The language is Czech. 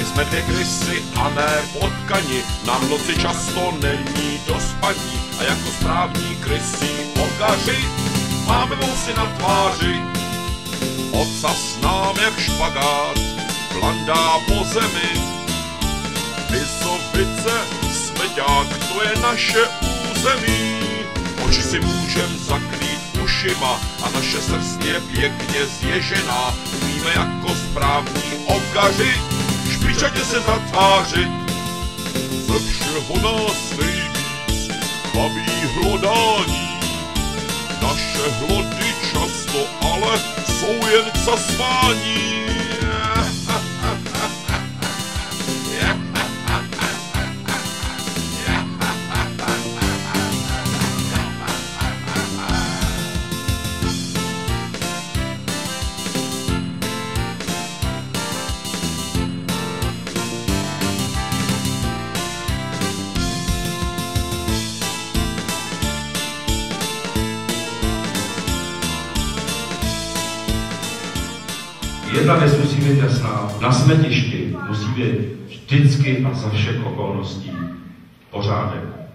jsme dvě krysy a ne potkani, nám v noci často není do spaní a jako správní krysí okaři máme vousy na tváři. Ocas nám jak špagát blandá po zemi, Vysovice, Smeďák, to je naše území. Oči si můžem zakrýt ušima a naše srst je pěkně zježená. Umíme jako správní okaři špičatě se zatvářit. Ze všeho nás nejvíc baví hlodání. Naše hlody často ale jsou jen k zasmání. Jedna věc musí být jasná, na smetišti musí být vždycky a za všech okolností pořádek.